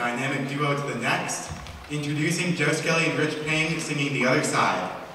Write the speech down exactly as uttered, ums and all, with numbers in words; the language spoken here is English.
dynamic duo to the next, introducing Joe Skelly and Rich Pang singing The Other Side.